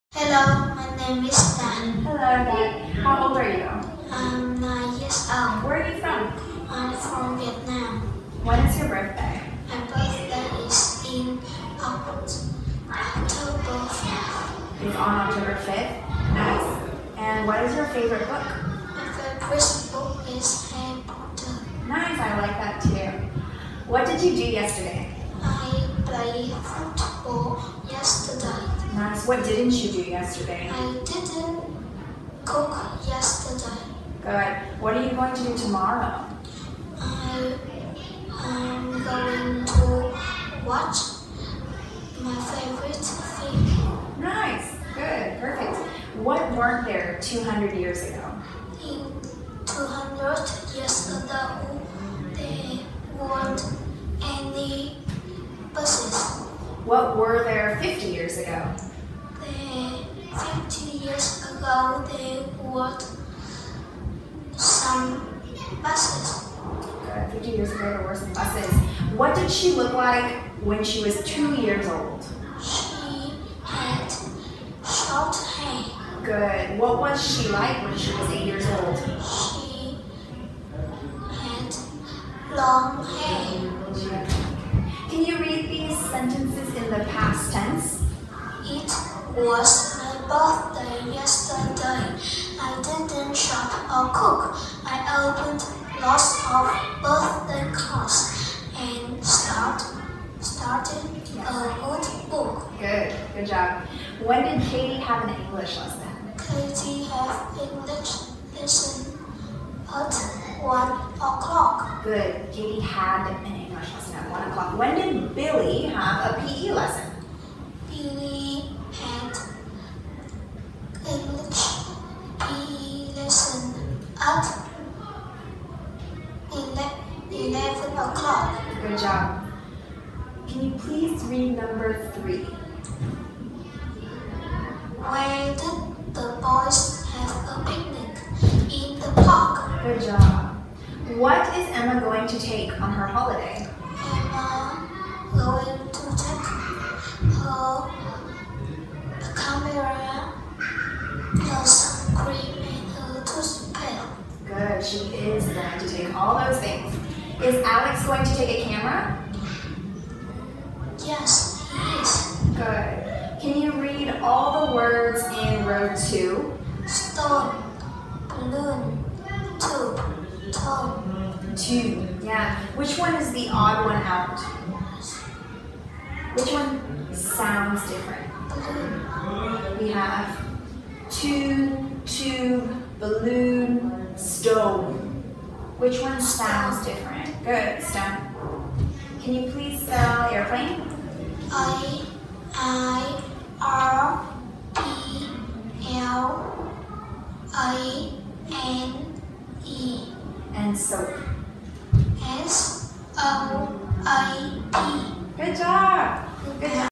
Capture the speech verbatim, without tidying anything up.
Hello, my name is Tuan. Hello, Dad. How old are you? I'm nine years old. Where are you from? I'm from Vietnam. When is your birthday? My birthday is in October fifth. It's on October fifth. Nice. And what is your favorite book? My favorite book is Harry Potter. Nice, I like that too. What did you do yesterday? I played football yesterday. Nice. What didn't you do yesterday? I didn't cook yesterday. Good. What are you going to do tomorrow? I am going to watch my favorite film. Nice. Good. Perfect. What weren't there two hundred years ago? In two hundred years ago, there weren't any buses. What were there fifty years ago? There, fifty years ago, there were some buses. Good. fifty years ago, there were some buses. What did she look like when she was two years old? She had short hair. Good. What was she like when she was eight years old? She had long hair. Can you read these sentences in the past tense? It was my birthday yesterday. I didn't shop or cook. I opened lots of birthday cards and start, started a good book. Good. Good job. When did Katie have an English lesson? Katie have English lesson at one o'clock. Good. Katie had an English lesson at one o'clock. When did Billy have a P E lesson? Billy had English P E lesson at eleven o'clock. Good job. Can you please read number three? Where did the boys have a picnic? In the park. Good job. What is Emma going to take on her holiday? Emma going to take her camera, her sun cream, and her toothpaste. Good. She is going to take all those things. Is Alex going to take a camera? Yes, he is. Good. Can you read all the words in row two? Stone, balloon, tube, tone. Two. Yeah. Which one is the odd one out? Which one sounds different? Balloon. We have two, tube, balloon, stone. Which one sounds different? Good. Stone. Can you please spell airplane? I, I, R, E, L, I, N, E. And soap. S O I P. Good job. Good job.